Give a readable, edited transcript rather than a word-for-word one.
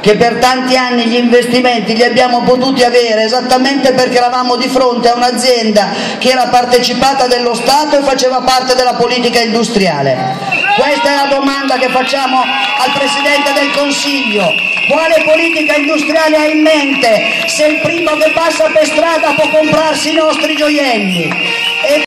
che per tanti anni gli investimenti li abbiamo potuti avere esattamente perché eravamo di fronte a un'azienda che era partecipata dello Stato e faceva parte della politica industriale. Questa è la domanda che facciamo al Presidente del Consiglio. Quale politica industriale ha in mente se il primo che passa per strada può comprarsi i nostri gioielli?